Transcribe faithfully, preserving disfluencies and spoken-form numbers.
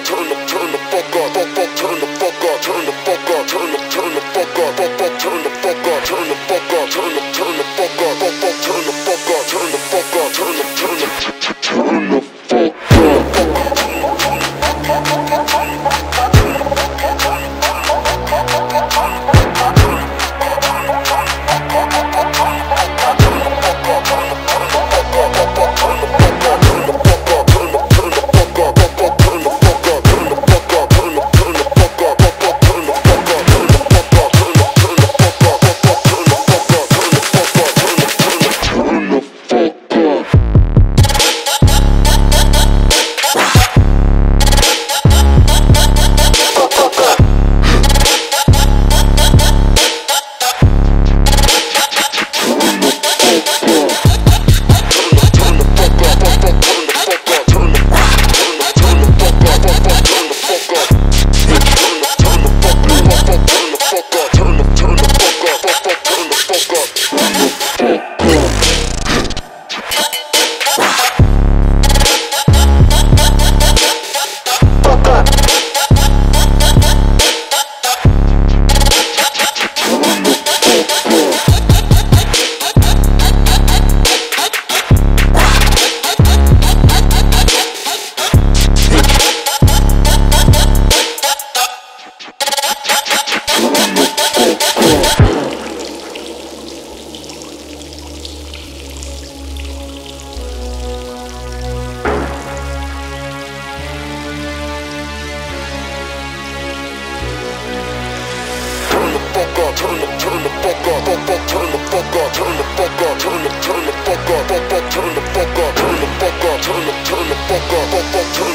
up, turn the turn the fuck up, fuck fuck turn the fuck up, turn the fuck up, turn the turn the fuck up, fuck fuck turn the fuck up, turn the fuck up, turn the turn the fuck up, fuck fuck turn the fuck up, turn the fuck up, turn the turn the turn the turn the turn the fuck up, fuck fuck turn the fuck up, turn the fuck up, turn the turn the fuck up, fuck fuck turn the fuck up, turn the fuck up, turn the turn the fuck up, fuck fuck turn